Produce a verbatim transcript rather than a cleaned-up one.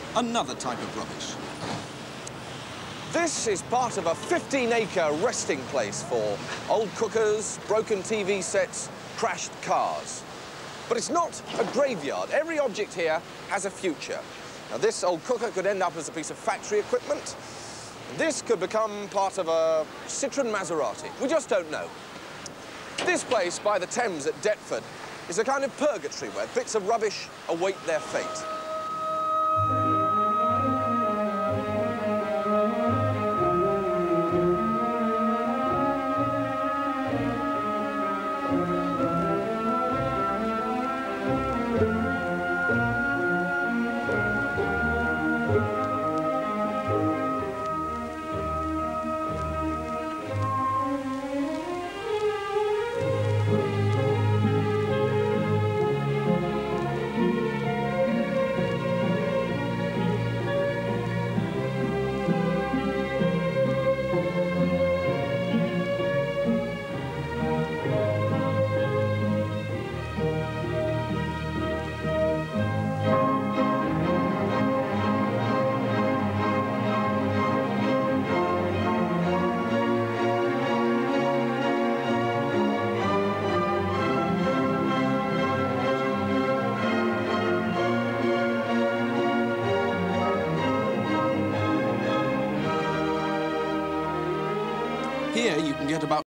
another type of rubbish. This is part of a fifteen acre resting place for old cookers, broken T V sets, crashed cars. But it's not a graveyard. Every object here has a future. Now, this old cooker could end up as a piece of factory equipment. This could become part of a Citroen Maserati. We just don't know. This place by the Thames at Deptford is a kind of purgatory where bits of rubbish await their fate. Here you can get about